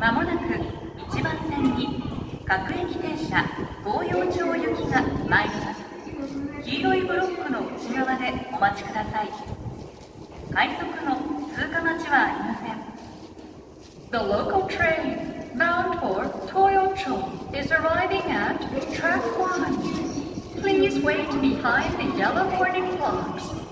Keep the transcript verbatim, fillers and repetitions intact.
まもなくいちばん線に各駅停車東陽町行きが参ります。黄色いブロックの内側でお待ちください。快速の通過待ちはありません。The local train bound for Toyocho is arriving at track one. Please wait behind the yellow warning blocks